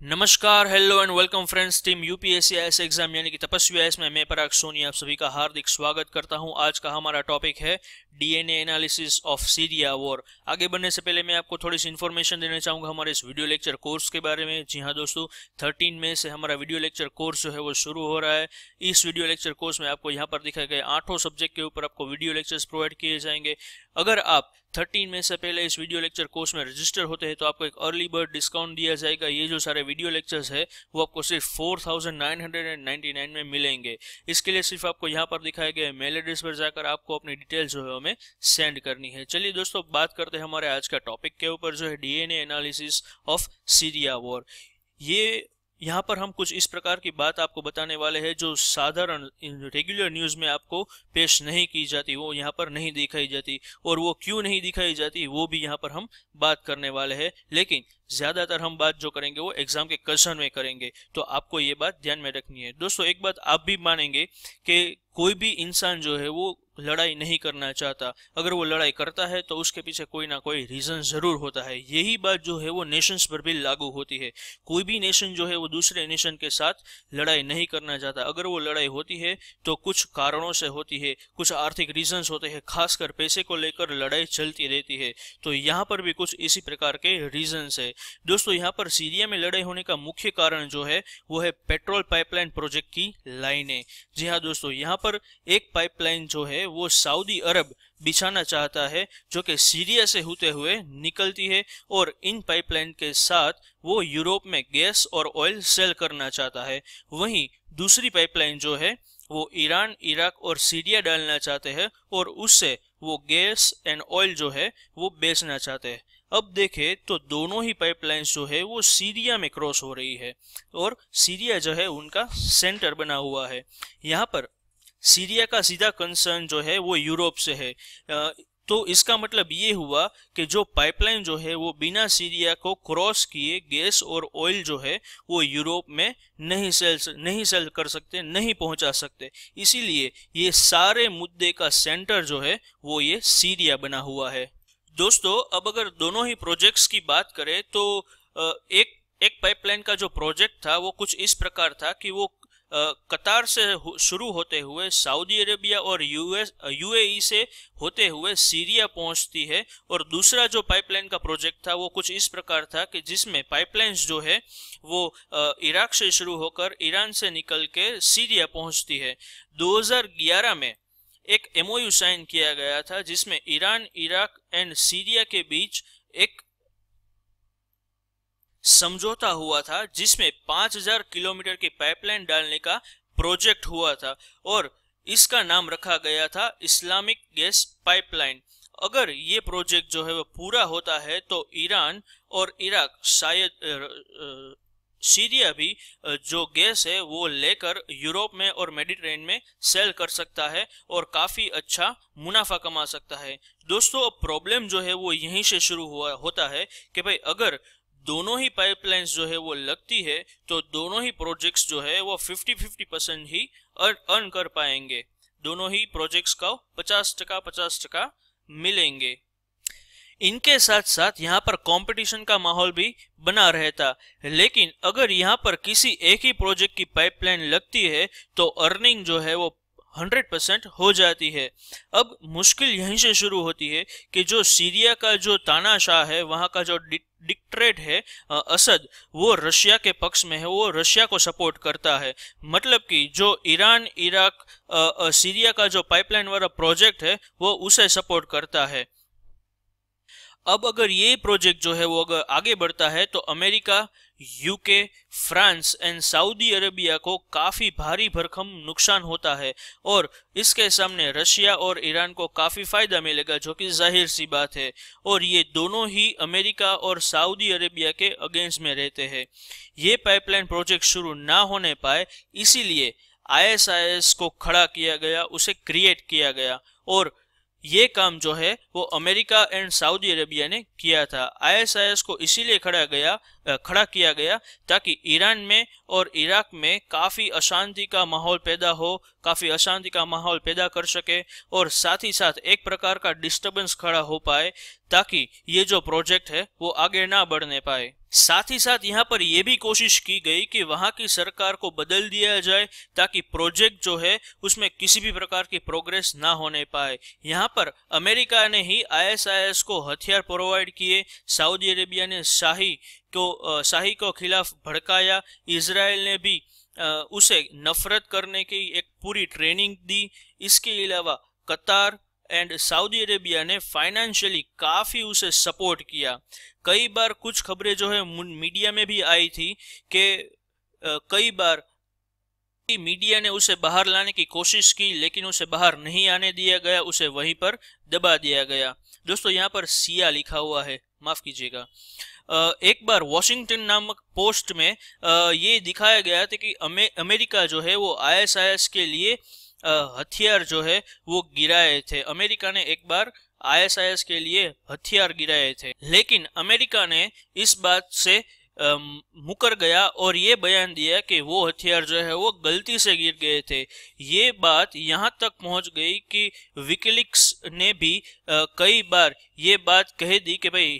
नमस्कार, hello and welcome friends. Team UPSC IAS exam यानी कि तपस्वी आईएएस में मैं पराग सोनी आप सभी का हार्दिक स्वागत करता हूं। आज का हमारा टॉपिक है DNA analysis of Syria war. आगे बढ़ने से पहले मैं आपको थोड़ी सी इन्फॉर्मेशन देना चाहूंगा हमारे इस वीडियो लेक्चर कोर्स के बारे में। जी हां दोस्तों, 13 मई से हमारा वीडियो लेक्चर कोर्स जो है वो शुरू हो रहा है। इस वीडियो लेक्चर कोर्स में आपको यहाँ पर दिखाए गए 8 सब्जेक्ट के ऊपर आपको वीडियो लेक्चर्स प्रोवाइड किए जाएंगे। अगर आप 13 मई से पहले इस वीडियो लेक्चर कोर्स में रजिस्टर होते हैं तो आपको एक अर्ली बर्ड डिस्काउंट दिया जाएगा। ये जो सारे वीडियो लेक्चर्स है वो आपको सिर्फ 4999 में मिलेंगे। इसके लिए सिर्फ आपको यहाँ पर दिखाए गए मेल एड्रेस पर जाकर आपको अपनी डिटेल्स जो है हमें सेंड करनी है। चलिए दोस्तों, बात करते हैं हमारे आज का टॉपिक के ऊपर जो है DNA analysis of Syria war. ये यहाँ पर हम कुछ इस प्रकार की बात आपको बताने वाले हैं जो साधारण रेगुलर न्यूज़ में आपको पेश नहीं की जाती, वो यहाँ पर नहीं दिखाई जाती, और वो क्यों नहीं दिखाई जाती वो भी यहाँ पर हम बात करने वाले हैं। लेकिन ज़्यादातर हम बात जो करेंगे वो एग्जाम के क्वेश्चन में करेंगे, तो आपको ये बात ध्यान में रखनी है। दोस्तों, एक बात आप भी मानेंगे कि कोई भी इंसान जो है वो लड़ाई नहीं करना चाहता। अगर वो लड़ाई करता है तो उसके पीछे कोई ना कोई रीजन जरूर होता है। यही बात जो है वो नेशंस पर भी लागू होती है। कोई भी नेशन जो है वो दूसरे नेशन के साथ लड़ाई नहीं करना चाहता। अगर वो लड़ाई होती है तो कुछ कारणों से होती है, कुछ आर्थिक रीजंस होते हैं, खासकर पैसे को लेकर लड़ाई चलती रहती है। तो यहाँ पर भी कुछ इसी प्रकार के रीजंस है। दोस्तों, यहाँ पर सीरिया में लड़ाई होने का मुख्य कारण जो है वो है पेट्रोल पाइपलाइन प्रोजेक्ट की लाइनें। जी हाँ दोस्तों, यहाँ पर एक पाइपलाइन जो है वो सऊदी अरब बिछाना चाहता है जो कि सीरिया से होते हुए निकलती है, और इन पाइपलाइन के साथ वो यूरोप में गैस और ऑयल सेल करना चाहता है। वहीं दूसरी पाइपलाइन जो है वो ईरान, इराक और सीरिया डालना चाहते हैं, और उससे वो गैस एंड ऑयल जो है वो बेचना चाहते हैं। अब देखें तो दोनों ही पाइपलाइंस जो है वो सीरिया में क्रॉस हो रही है, और सीरिया जो है उनका सेंटर बना हुआ है। यहाँ पर सीरिया का सीधा कंसर्न जो है वो यूरोप से है। तो इसका मतलब ये हुआ कि जो पाइपलाइन जो है वो बिना सीरिया को क्रॉस किए गैस और ऑयल जो है वो यूरोप में नहीं सेल कर सकते, नहीं पहुंचा सकते। इसीलिए ये सारे मुद्दे का सेंटर जो है वो ये सीरिया बना हुआ है। दोस्तों, अब अगर दोनों ही प्रोजेक्ट्स की बात करें तो एक पाइपलाइन का जो प्रोजेक्ट था वो कुछ इस प्रकार था कि वो कतार से शुरू होते हुए सऊदी अरेबिया और यूएई से होते हुए सीरिया पहुंचती है, और दूसरा जो पाइपलाइन का प्रोजेक्ट था वो कुछ इस प्रकार था कि जिसमें पाइपलाइंस जो है वो इराक से शुरू होकर ईरान से निकल के सीरिया पहुंचती है। 2011 में एक एमओयू साइन किया गया था जिसमें ईरान, इराक एंड सीरिया के बीच एक समझौता हुआ था, जिसमें 5000 किलोमीटर की पाइपलाइन डालने का प्रोजेक्ट हुआ था, और इसका नाम रखा गया था इस्लामिक गैस पाइपलाइन। अगर ये प्रोजेक्ट जो है वो पूरा होता है तो ईरान और इराक, शायद सीरिया भी जो गैस है वो लेकर यूरोप में और मेडिटेरेनियन में सेल कर सकता है और काफी अच्छा मुनाफा कमा सकता है। दोस्तों, अब प्रॉब्लम जो है वो यहीं से शुरू होता है कि भाई अगर दोनों ही पाइपलाइंस जो है वो लगती है तो दोनों ही प्रोजेक्ट्स जो है वो 50-50% ही अर्न कर पाएंगे। दोनों ही प्रोजेक्ट्स का 50% मिलेंगे। इनके साथ साथ यहाँ पर कंपटीशन का माहौल भी बना रहता। लेकिन अगर यहाँ पर किसी एक ही प्रोजेक्ट की पाइपलाइन लगती है तो अर्निंग जो है वो 100% हो जाती है। अब मुश्किल यहीं से शुरू होती है कि जो सीरिया का जो तानाशाह है, वहाँ का जो डिक्टेटर है असद, वो रशिया के पक्ष में है, वो रशिया को सपोर्ट करता है। मतलब कि जो ईरान, इराक, सीरिया का जो पाइपलाइन वाला प्रोजेक्ट है वो उसे सपोर्ट करता है। अब अगर ये प्रोजेक्ट जो है वो अगर आगे बढ़ता है तो America, UK, France and Saudi Arabia को काफी भारी भरकम नुकसान होता है, और इसके सामने रशिया और ईरान को काफी फायदा मिलेगा, जो कि जाहिर सी बात है। और ये दोनों ही अमेरिका और सऊदी अरेबिया के अगेंस्ट में रहते हैं। ये पाइपलाइन प्रोजेक्ट शुरू ना होने पाए, इसीलिए आईएसआईएस को खड़ा किया गया, उसे क्रिएट किया गया, और ये काम जो है वो अमेरिका एंड सऊदी अरेबिया ने किया था। आईएसआईएस को इसीलिए खड़ा गया खड़ा किया गया ताकि ईरान में और इराक में काफ़ी अशांति का माहौल पैदा हो, काफ़ी अशांति का माहौल पैदा कर सके और साथ ही साथ एक प्रकार का डिस्टर्बेंस खड़ा हो पाए ताकि ये जो प्रोजेक्ट है वो आगे ना बढ़ने पाए। साथ ही साथ यहाँ पर यह भी कोशिश की गई कि वहाँ की सरकार को बदल दिया जाए ताकि प्रोजेक्ट जो है उसमें किसी भी प्रकार की प्रोग्रेस ना होने पाए। यहाँ पर अमेरिका ने ही ISIS को हथियार प्रोवाइड किए, सऊदी अरेबिया ने शाही को खिलाफ भड़काया, इजराइल ने भी उसे नफरत करने की एक पूरी ट्रेनिंग दी। इसके अलावा कतार एंड सऊदी अरेबिया ने फाइनेंशियली काफ़ी उसे सपोर्ट किया। कई बार कुछ खबरें जो है मीडिया में भी आई थी कि कई बार मीडिया ने उसे बाहर लाने की कोशिश की लेकिन उसे बाहर नहीं आने दिया गया, उसे वहीं पर दबा दिया गया। दोस्तों यहाँ पर सिया लिखा हुआ है, माफ कीजिएगा। एक बार वॉशिंगटन नामक पोस्ट में ये दिखाया गया था कि अमेरिका जो है वो ISIS के लिए हथियार जो है वो गिराए थे। अमेरिका ने एक बार ISIS के लिए हथियार गिराए थे, लेकिन अमेरिका ने इस बात से मुकर गया और ये बयान दिया कि वो हथियार जो है वो गलती से गिर गए थे। ये बात यहाँ तक पहुँच गई कि विकिलीक्स ने भी कई बार ये बात कह दी कि भाई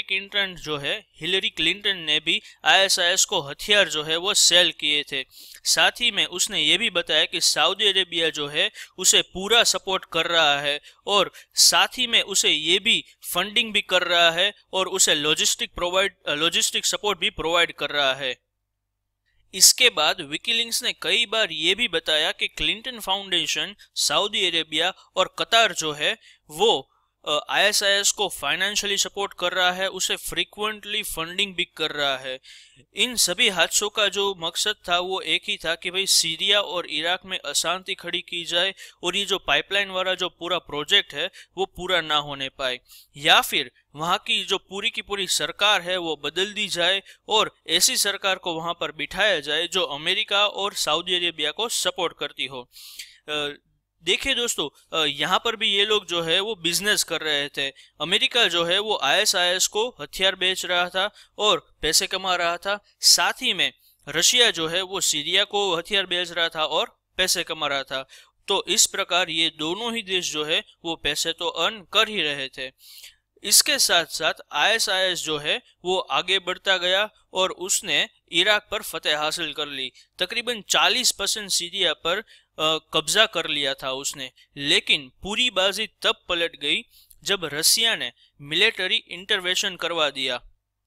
हिलरी क्लिंटन ने भी ISIS को हथियार जो है वो सेल किए थे। साथ ही में उसने ये भी बताया कि सऊदी अरेबिया जो है उसे पूरा सपोर्ट कर रहा है और साथ ही में उसे ये भी फंडिंग भी कर रहा है और उसे लॉजिस्टिक सपोर्ट भी प्रोवाइड कर रहा है। इसके बाद विकिलीक्स ने कई बार ये भी बताया कि क्लिंटन फाउंडेशन सऊदी अरेबिया और कतार जो है वो ISIS को फाइनेंशियली सपोर्ट कर रहा है, उसे फ्रीक्वेंटली फंडिंग भी कर रहा है। इन सभी हादसों का जो मकसद था वो एक ही था कि भाई सीरिया और इराक में अशांति खड़ी की जाए और ये जो पाइपलाइन वाला जो पूरा प्रोजेक्ट है वो पूरा ना होने पाए, या फिर वहाँ की जो पूरी की पूरी सरकार है वो बदल दी जाए और ऐसी सरकार को वहाँ पर बिठाया जाए जो अमेरिका और सऊदी अरेबिया को सपोर्ट करती हो। देखिए दोस्तों, यहाँ पर भी ये लोग जो है वो बिजनेस कर रहे थे। अमेरिका जो है वो ISIS को हथियार बेच रहा था और पैसे कमा रहा था, साथ ही में रशिया जो है वो सीरिया को हथियार बेच रहा था और पैसे कमा रहा था। तो इस प्रकार ये दोनों ही देश जो है वो पैसे तो अर्न कर ही रहे थे। इसके साथ साथ ISIS जो है वो आगे बढ़ता गया और उसने इराक पर फतेह हासिल कर ली। तकरीबन 40% सीरिया पर कब्जा कर लिया था उसने, लेकिन पूरी बाजी तब पलट गई जब रसिया ने मिलिट्री इंटरवेंशन करवा दिया,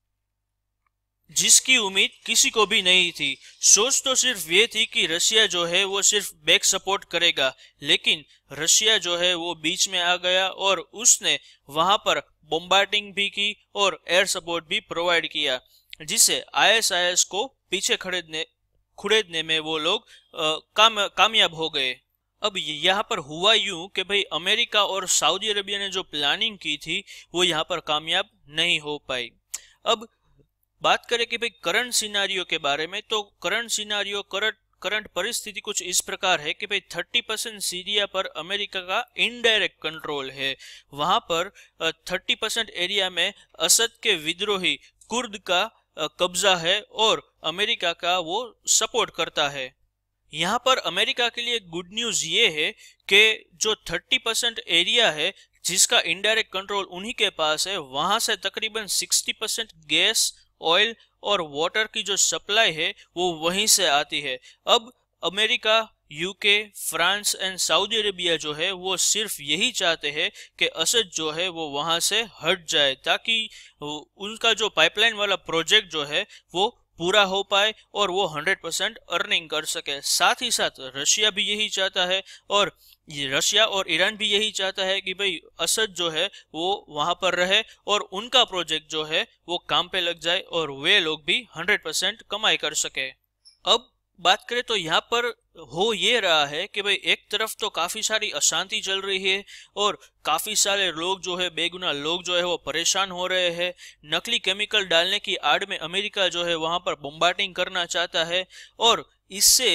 जिसकी उम्मीद किसी को भी नहीं थी। सोच तो सिर्फ ये थी कि रशिया जो है वो सिर्फ बैक सपोर्ट करेगा, लेकिन रशिया जो है वो बीच में आ गया और उसने वहां पर बॉम्बार्डिंग भी की और एयर सपोर्ट भी प्रोवाइड किया, जिससे ISIS को पीछे खुड़ेदने में वो लोग कामयाब हो गए। अब यहाँ पर हुआ यूं कि भाई अमेरिका और सऊदी अरेबिया ने जो प्लानिंग की थी वो यहाँ पर कामयाब नहीं हो पाई। अब बात करें कि भाई करंट सिनारियो के बारे में, तो करंट परिस्थिति कुछ इस प्रकार है कि भाई 30% सीरिया पर अमेरिका का इनडायरेक्ट कंट्रोल है। वहां पर 30% एरिया में असद के विद्रोही कुर्द का कब्जा है और अमेरिका का वो सपोर्ट करता है। यहाँ पर अमेरिका के लिए गुड न्यूज ये है कि जो 30% एरिया है जिसका इनडायरेक्ट कंट्रोल उन्हीं के पास है, वहां से तकरीबन 60% गैस, ऑयल और वाटर की जो सप्लाई है वो वहीं से आती है। अब America, UK, France and Saudi Arabia जो है वो सिर्फ यही चाहते हैं कि असद जो है वो वहां से हट जाए ताकि उनका जो पाइपलाइन वाला प्रोजेक्ट जो है वो पूरा हो पाए और वो 100% अर्निंग कर सके। साथ ही साथ रशिया भी यही चाहता है और रशिया और ईरान भी यही चाहता है कि भाई असद जो है वो वहां पर रहे और उनका प्रोजेक्ट जो है वो काम पे लग जाए और वे लोग भी 100% कमाई कर सके। अब बात करें तो यहाँ पर हो ये रहा है कि भाई एक तरफ तो काफी सारी अशांति चल रही है और काफी सारे लोग जो है, बेगुनाह लोग जो है वो परेशान हो रहे हैं। नकली केमिकल डालने की आड़ में अमेरिका जो है वहां पर बॉम्बार्डिंग करना चाहता है और इससे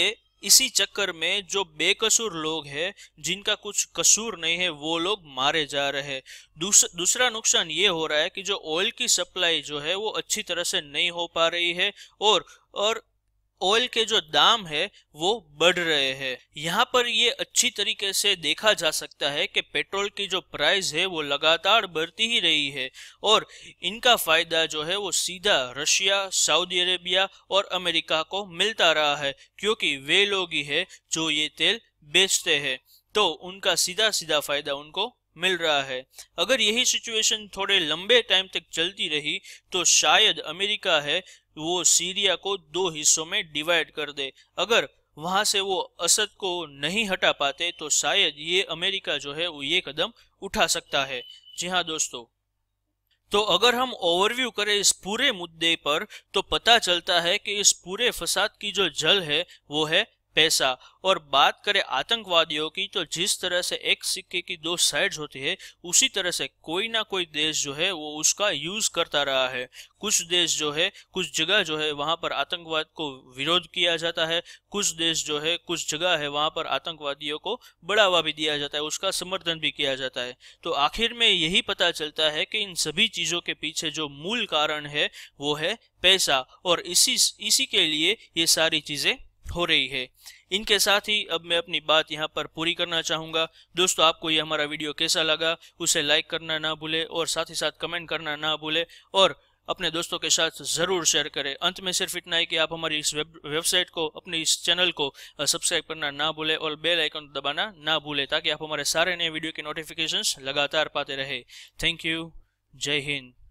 इसी चक्कर में जो बेकसूर लोग हैं, जिनका कुछ कसूर नहीं है, वो लोग मारे जा रहे हैं। दूसरा नुकसान ये हो रहा है कि जो ऑयल की सप्लाई जो है वो अच्छी तरह से नहीं हो पा रही है, और ऑयल के जो दाम है वो बढ़ रहे हैं। यहाँ पर ये अच्छी तरीके से देखा जा सकता है कि पेट्रोल की जो प्राइस है वो लगातार बढ़ती ही रही है, और इनका फायदा जो है वो सीधा रशिया, सऊदी अरेबिया और अमेरिका को मिलता रहा है, क्योंकि वे लोग ही है जो ये तेल बेचते हैं, तो उनका सीधा सीधा फायदा उनको मिल रहा है। अगर यही सिचुएशन थोड़े लंबे टाइम तक चलती रही तो शायद अमेरिका है वो सीरिया को 2 हिस्सों में डिवाइड कर दे। अगर वहां से वो असद को नहीं हटा पाते तो शायद ये अमेरिका जो है वो ये कदम उठा सकता है। जी हाँ दोस्तों, तो अगर हम ओवरव्यू करें इस पूरे मुद्दे पर तो पता चलता है कि इस पूरे फसाद की जो जड़ है वो है पैसा। और बात करें आतंकवादियों की, तो जिस तरह से एक सिक्के की 2 साइड्स होती है, उसी तरह से कोई ना कोई देश जो है वो उसका यूज करता रहा है। कुछ देश जो है, कुछ जगह जो है वहां पर आतंकवाद को विरोध किया जाता है, कुछ देश जो है, कुछ जगह है वहां पर आतंकवादियों को बढ़ावा भी दिया जाता है, उसका समर्थन भी किया जाता है। तो आखिर में यही पता चलता है कि इन सभी चीजों के पीछे जो मूल कारण है वो है पैसा, और इसी के लिए ये सारी चीजें हो रही है। इनके साथ ही अब मैं अपनी बात यहाँ पर पूरी करना चाहूंगा। दोस्तों, आपको ये हमारा वीडियो कैसा लगा उसे लाइक करना ना भूले, और साथ ही साथ कमेंट करना ना भूले, और अपने दोस्तों के साथ जरूर शेयर करें। अंत में सिर्फ इतना ही कि आप हमारी इस वेबसाइट को, अपने इस चैनल को सब्सक्राइब करना ना भूले और बेल आइकन दबाना ना भूले, ताकि आप हमारे सारे नए वीडियो के नोटिफिकेशंस लगातार पाते रहे। Thank you. जय हिंद।